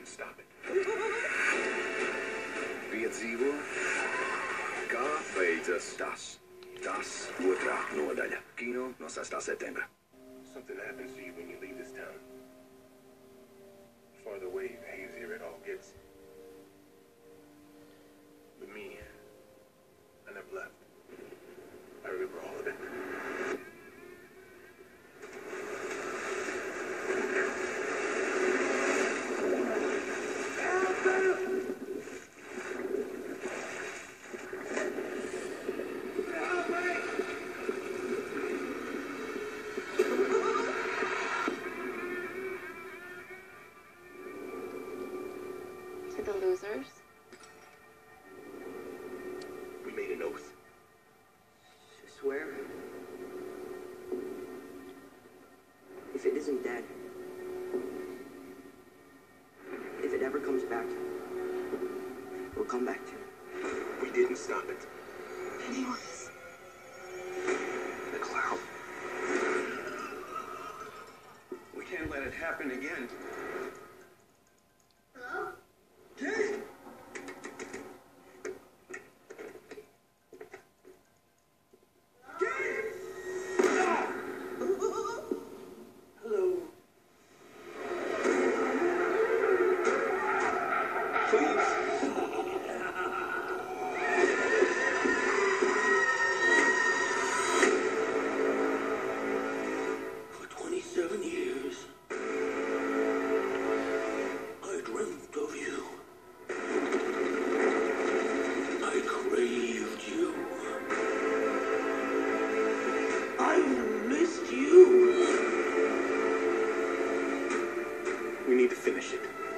can stop it. Piedzīvo, kā beidzas tas. Tas otrā nodaļa. Kino no 6. septembra. Something happens to you when you leave this town. The farther away, the hazier it all gets. But me, I never left. I remember all of it. To the losers. We made an oath. Swear? If it isn't dead, if it ever comes back, we'll come back to it. We didn't stop it. Pennywise. The clown. We can't let it happen again. Hello? Kate! Hello. For 27 years, I dreamt of you. I craved you. I missed you. We need to finish it.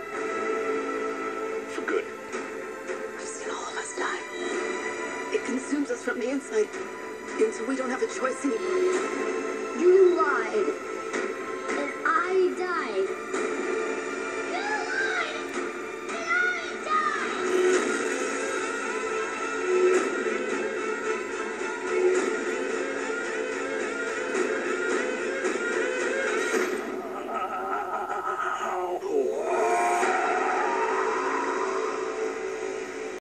For good. I've seen all of us die. It consumes us from the inside until we don't have a choice anymore. You lied.